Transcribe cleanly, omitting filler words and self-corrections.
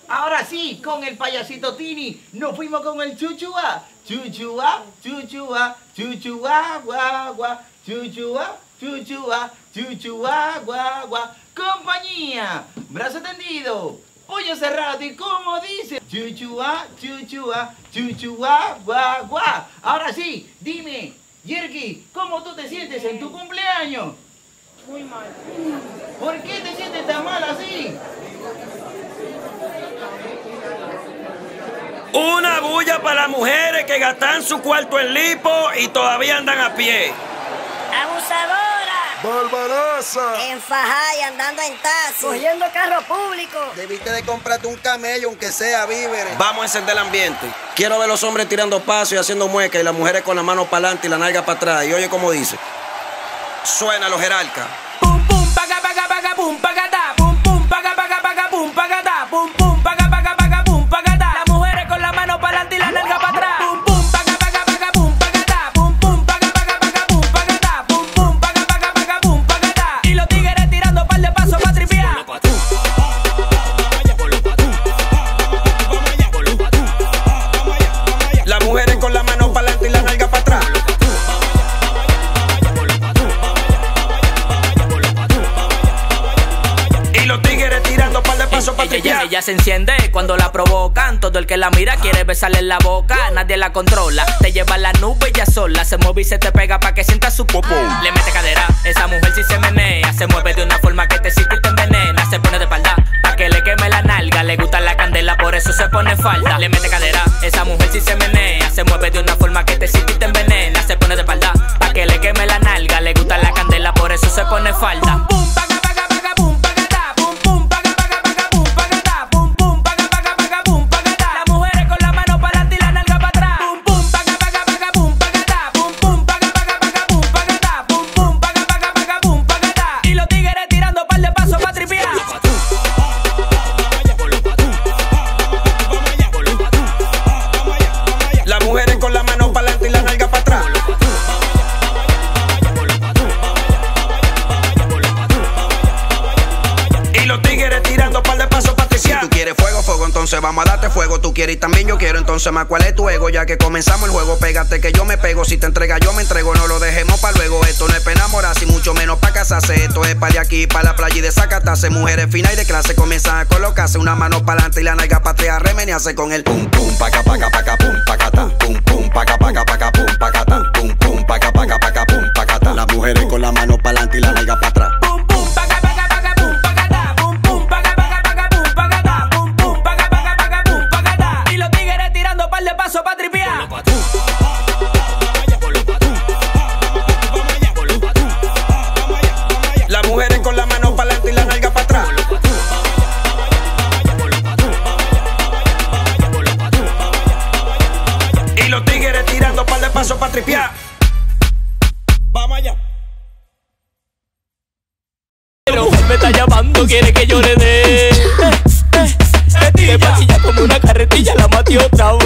Ahora sí, con el payasito Tini, nos fuimos con el chuchua. Chuchua, chuchua, chuchua, guagua, gua, chuchua, chuchua, chuchua, guagua, gua. Compañía, brazo tendido, pollo cerrado y como dice, chuchua, chuchua, chuchua, guagua, gua. Ahora sí, dime, Yerky, ¿cómo tú te sientes en tu cumpleaños? Muy mal. ¿Por qué te sientes tan mal así? Una bulla para las mujeres que gastan su cuarto en lipo y todavía andan a pie. ¡Abusadora! ¡Barbarosa! Enfajada y andando en taxi. Cogiendo carro público. Debiste de comprarte un camello, aunque sea víveres. Vamos a encender el ambiente. Quiero ver los hombres tirando pasos y haciendo muecas y las mujeres con la mano para adelante y la nalga para atrás. Y oye cómo dice. Suena los jerarcas. Pum pum paga paga paga pum pagata. Pum pum paga paga paga pum pagata. Pum pum paga paga paga pum pagata. Las mujeres con la mano para adelante y la nalga para atrás. Pum pum paga paga paga pum pagata. Pum pum paga paga paga pum pagata. Pum pum paga paga paga pum pagata. Y los tigres tirando par de pasos para tripear. Las mujeres con la mano para adelante y la nalga para atrás. Los tigres tirando par de pasos para tripear. Ella se enciende cuando la provocan. Todo el que la mira quiere besarle en la boca. Nadie la controla, te lleva a la nube ella sola. Se mueve y se te pega pa' que sienta su popó. Le mete cadera, esa mujer si se menea. Se mueve de una forma que te excita y te envenena. Se pone de espalda pa' que le queme la nalga. Le gusta la candela, por eso se pone falda. Le mete cadera, esa mujer si se menea. Se mueve de una forma que te excita y te envenena. Se pone de espalda pa' que le queme la nalga. Le gusta la candela, por eso se pone falda. Pum, pum, paga, paga, paga, pum, pagata. Pum, pum, paga, paga, paga, pum, pagata. Pum, pum, paga, paga, paga, pum, pagata. Las mujeres con la mano para adelante y la nalga para atrás. Pum, pum, paga, paga, paga, pum, pagata. Pum, pum, paga, paga, paga, pum, pagata. Pum, pum, paga, paga, paga, pum, pagata. Y los tigres tirando par de pasos para tripear. Las mujeres con la mano para adelante y la nalga para atrás. Y los tigres tirando par de pasos para tripear. Si tú quieres fuego, fuego, entonces vamos a darte fuego. Tú quieres y también yo quiero, entonces más cuál es tu ego. Ya que comenzamos el juego, pégate que yo me pego. Si te entregas yo me entrego, no lo dejemos para luego. Esto no es para enamorarse y mucho menos para casarse. Esto es para de aquí, para la playa y de Zacatase. Mujeres finas y de clase comienzan a colocarse. Una mano para adelante y la nalga para atrás. Remenearse con el pum pum, paca, paca, paca, pum, pacata. Pum pum, paca, paca, paca, pum, pacata. Pum pum, paca, paca, paca, pum, pacata. Las mujeres con la mano para adelante y la nalga para atrás. Pum pum paga paga paga pum pagata. Pum pum paga paga paga pum pagata. Pum pum paga paga paga pum pagata. Y los tigres tirando par de pasos para tripear. Las mujeres con la mano para adelante y la nalga para atrás. Y los tigres tirando par de pasos para tripear. Vamos allá. Me está llamando, quiere que yo le dé. Me tire patilla como una carretilla, la maté otra vez.